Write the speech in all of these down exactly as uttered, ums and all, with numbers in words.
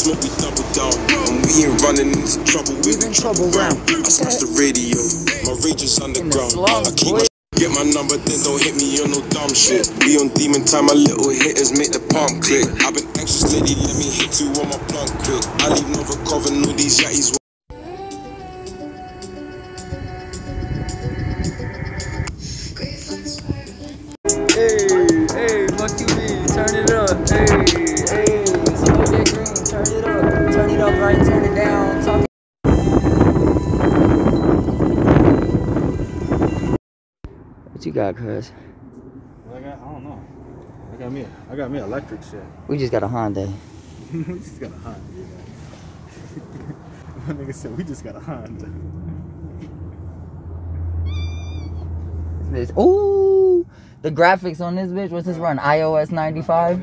smoke, we double down. And we ain't running into trouble, we in trouble round. I smash the radio, my rage is underground. I keep my get my number, then don't hit me on no dumb shit. We on demon time, my little hitters make the pump click. I've been anxious lately, let me hit you on my blunt quick. I leave no recovering, all these yatties. Hey, hey, fuck you mean? Turn it up. Hey, hey, smoke that green. Turn it up. Turn it up right, turn it down. Talk it. What you got, cuz? What I got? I don't know. I got me. I got me electric shit. We just got a Honda. We just got a Honda. My nigga said we just got a Honda. This. Ooh, the graphics on this bitch. What's this run? i O S ninety-five.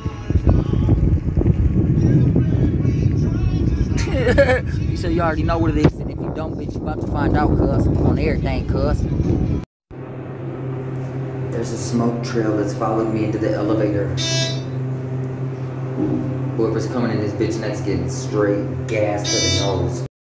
You said you already know what it is, and if you don't, bitch, you about to find out, cuz. On everything, cuz. There's a smoke trail that's followed me into the elevator. Whoever's coming in this bitch next getting straight gas to the nose.